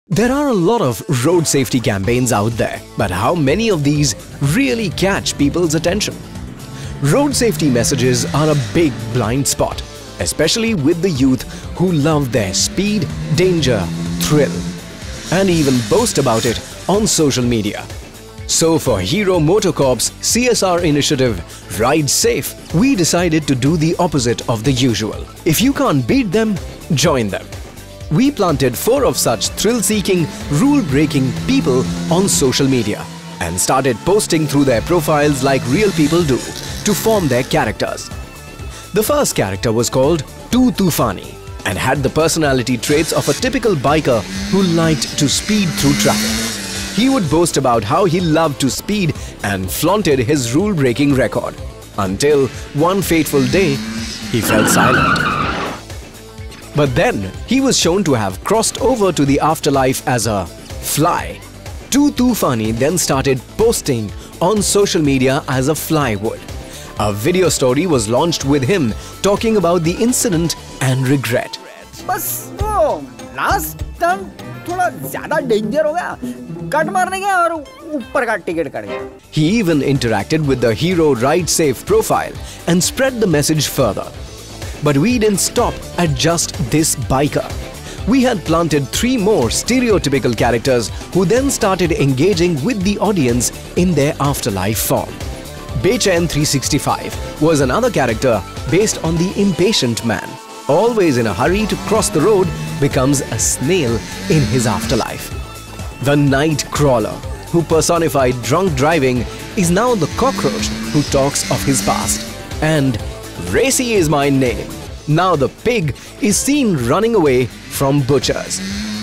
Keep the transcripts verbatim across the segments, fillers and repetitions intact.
There are a lot of road safety campaigns out there, but how many of these really catch people's attention? Road safety messages are a big blind spot, especially with the youth who love their speed, danger, thrill, and even boast about it on social media. So for Hero MotoCorp's C S R initiative, Ride Safe, we decided to do the opposite of the usual. If you can't beat them, join them. We planted four of such thrill-seeking, rule-breaking people on social media and started posting through their profiles like real people do to form their characters. The first character was called Too Tufani and had the personality traits of a typical biker who liked to speed through traffic. He would boast about how he loved to speed and flaunted his rule-breaking record, until one fateful day, he fell silent. But then, he was shown to have crossed over to the afterlife as a fly. Too Tufani then started posting on social media as a fly would. A video story was launched with him talking about the incident and regret. बस वो last time थोड़ा ज़्यादा danger हो गया, cut मारने गया और ऊपर का टिकट कट गया. He even interacted with the Hero Ride Safe profile and spread the message further. But we didn't stop at just this biker. We had planted three more stereotypical characters who then started engaging with the audience in their afterlife form. Bechain three sixty-five was another character based on the impatient man, always in a hurry to cross the road, becomes a snail in his afterlife. The night crawler, who personified drunk driving, is now the cockroach who talks of his past. And Racy is my name. Now the pig is seen running away from butchers.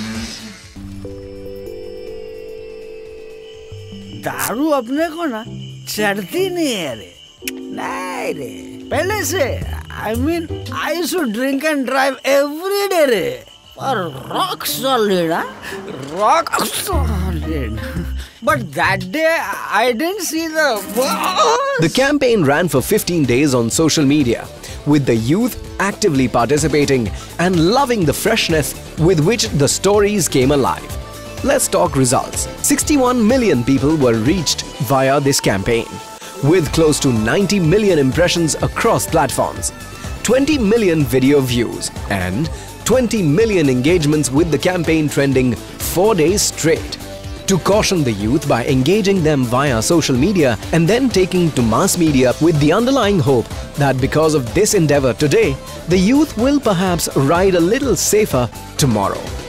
दारू अपने को ना चढ़ती नहीं है रे, नहीं रे, पहले से, I mean, I used to drink and drive every day रे, पर rock solid हाँ, rock solid. But that day, I didn't see the... The campaign ran for fifteen days on social media, with the youth actively participating and loving the freshness with which the stories came alive. Let's talk results. sixty-one million people were reached via this campaign, with close to ninety million impressions across platforms, twenty million video views, and twenty million engagements with the campaign trending four days straight. To caution the youth by engaging them via social media and then taking to mass media with the underlying hope that because of this endeavor today, the youth will perhaps ride a little safer tomorrow.